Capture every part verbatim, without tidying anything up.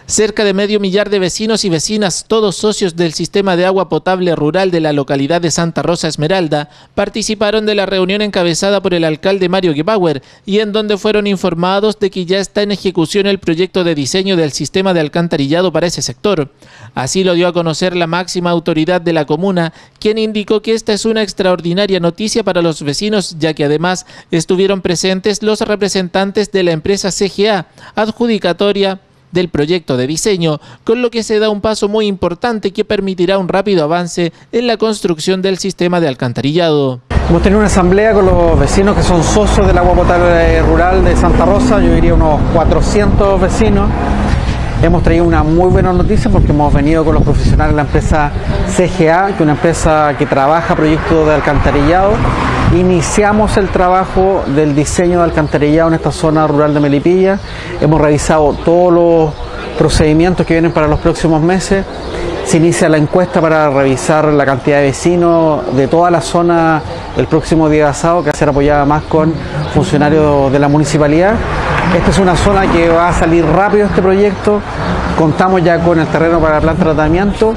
Cerca de medio millar de vecinos y vecinas, todos socios del sistema de agua potable rural de la localidad de Santa Rosa Esmeralda, participaron de la reunión encabezada por el alcalde Mario Gebauer y en donde fueron informados de que ya está en ejecución el proyecto de diseño del sistema de alcantarillado para ese sector. Así lo dio a conocer la máxima autoridad de la comuna, quien indicó que esta es una extraordinaria noticia para los vecinos, ya que además estuvieron presentes los representantes de la empresa C G A, adjudicatoria del proyecto de diseño, con lo que se da un paso muy importante que permitirá un rápido avance en la construcción del sistema de alcantarillado. Hemos tenido una asamblea con los vecinos que son socios del agua potable rural de Santa Rosa, yo diría unos cuatrocientos vecinos. Hemos traído una muy buena noticia porque hemos venido con los profesionales de la empresa C G A, que es una empresa que trabaja proyectos de alcantarillado. Iniciamos el trabajo del diseño de alcantarillado en esta zona rural de Melipilla. Hemos revisado todos los procedimientos que vienen para los próximos meses. Se inicia la encuesta para revisar la cantidad de vecinos de toda la zona el próximo día sábado, que va a ser apoyada más con funcionarios de la municipalidad. Esta es una zona que va a salir rápido este proyecto. Contamos ya con el terreno para la planta de tratamiento.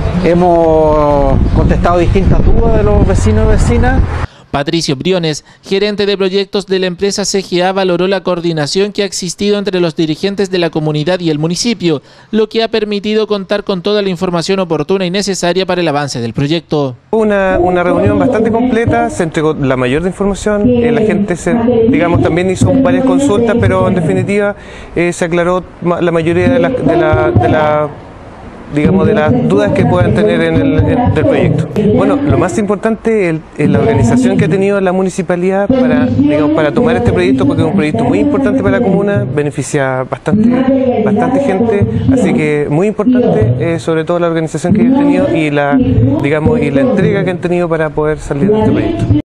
Hemos contestado distintas dudas de los vecinos y vecinas. Patricio Briones, gerente de proyectos de la empresa C G A, valoró la coordinación que ha existido entre los dirigentes de la comunidad y el municipio, lo que ha permitido contar con toda la información oportuna y necesaria para el avance del proyecto. Una, una reunión bastante completa, se entregó la mayor de información, eh, la gente se, digamos, también hizo varias consultas, pero en definitiva eh, se aclaró la mayoría de la, de la, de la digamos, de las dudas que puedan tener en el en, del proyecto. Bueno, lo más importante es la organización que ha tenido la municipalidad para, digamos, para tomar este proyecto, porque es un proyecto muy importante para la comuna, beneficia bastante, bastante gente, así que muy importante, eh, sobre todo la organización que han tenido y la, digamos, y la entrega que han tenido para poder salir de este proyecto.